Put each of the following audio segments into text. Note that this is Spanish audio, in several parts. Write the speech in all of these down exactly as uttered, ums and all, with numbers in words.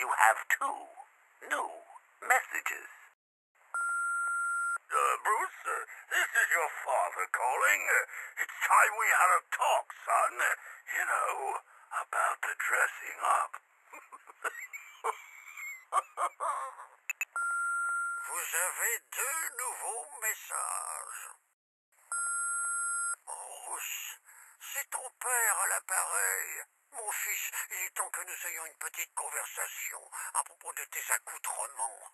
you have two new messages. Uh, Bruce, uh, this is your father calling. Uh, it's time we had a talk, son. Uh, you know, about the dressing up. Vous avez deux nouveaux messages. Bruce, c'est ton père à l'appareil. Mon fils, il est temps que nous ayons une petite conversation à propos de tes accoutrements.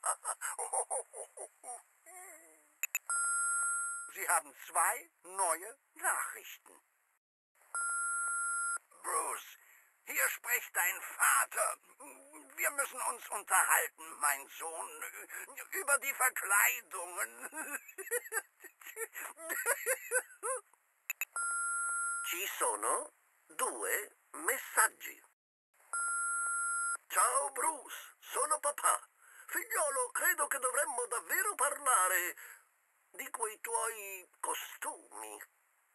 Sie haben zwei neue Nachrichten. Bruce, hier spricht dein Vater. Wir müssen uns unterhalten, mein Sohn, über die Verkleidungen. Ci sono due messaggi. Ciao Bruce, sono papà. Figliolo, credo che dovremmo davvero parlare di quei tuoi costumi.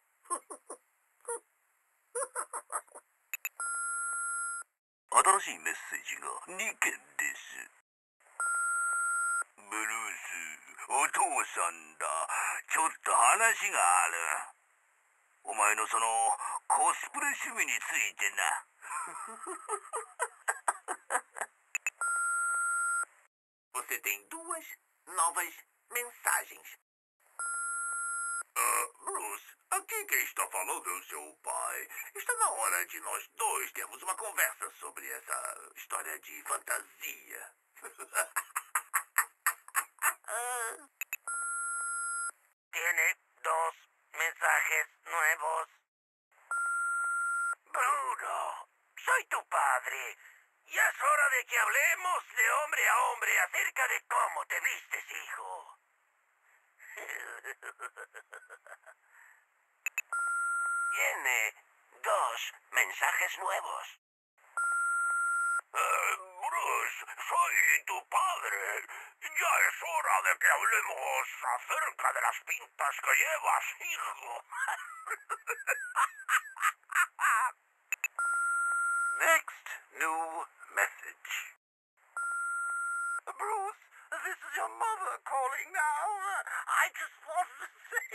新しいメッセージがにけんです。ブルース、お父さんだ。ちょっと話がある。お前のそのコスプレ趣味についてな。 Você tem duas novas mensagens. Uh, Bruce, aqui quem está falando é o seu pai. Está na hora de nós dois termos uma conversa sobre essa história de fantasia. Tiene dos mensajes nuevos. Bruno, soy tu padre. Ya es hora de que hablemos de hombre a hombre acerca de cómo te vistes, hijo. Tiene dos mensajes nuevos. Uh, Bruce, soy tu padre. Ya es hora de que hablemos acerca de las pintas que llevas, hijo. Next new message. Bruce, this is your mother calling now. I just wanted to say...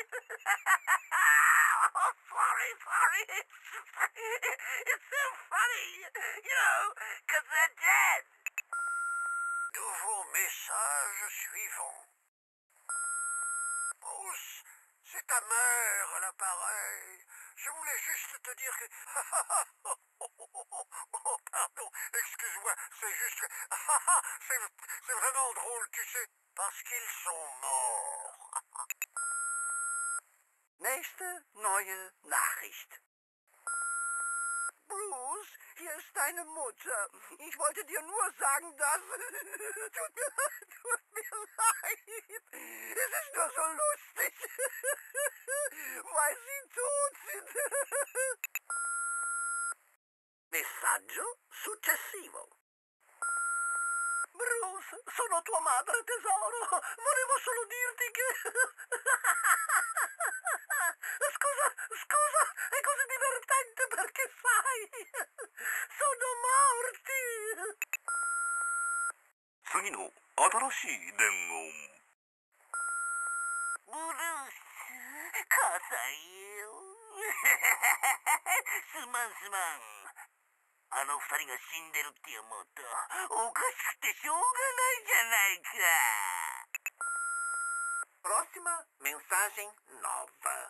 oh, sorry, sorry. It's, it's so funny, you know, because they're dead. Nouveau message suivant. Bruce, c'est ta mère à l'appareil. Je voulais juste te dire que... oh, pardon, excuse-moi, c'est juste que... c'est, c'est vraiment drôle, tu sais, parce qu'ils sont morts. Nächste neue Nachricht. Bruce, hier ist deine Mutter. Ich wollte dir nur sagen, dass... tut mir, tut mir leid. Es ist nur so lustig. Weil sie tot sind. Messaggio successivo. Bruce, sono tua madre, tesoro. Volevo solo dirti che... Scusa, scusa, è così divertente perché sai, sono morti. 次の新しい伝言。 ブルース、母さんよ。すまんすまん。あの二人が死んでるって思うとおかしくてしょうがないじゃないか。Próxima mensagem nova.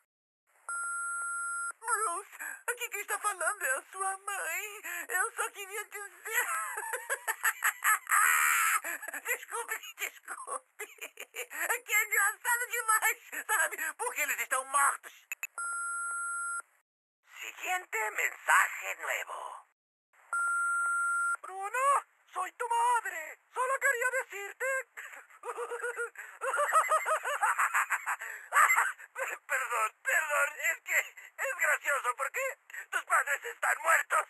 Bruce, aqui quem está falando é a sua mãe. Eu só queria dizer... desculpe, desculpe. Que é engraçado demais, sabe? Porque eles estão mortos. Siguiente mensaje nuevo. Bruno, soy tu madre. Solo quería decirte... Perdón, perdón, es que es gracioso porque tus padres están muertos.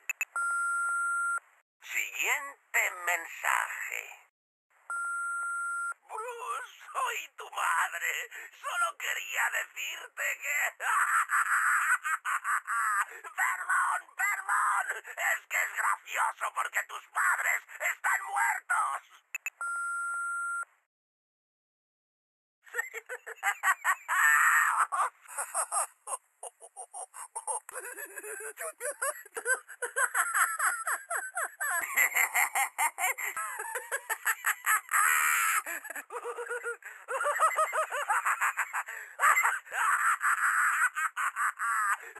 Siguiente mensaje. Bruce, soy tu madre. Solo quería decirte que... Perdón, perdón. Es que es gracioso porque tus padres están Tut mir leid.